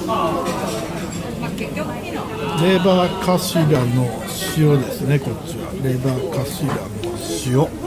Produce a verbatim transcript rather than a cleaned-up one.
レバーカシラの塩ですね。こっちはレバーカシラの塩。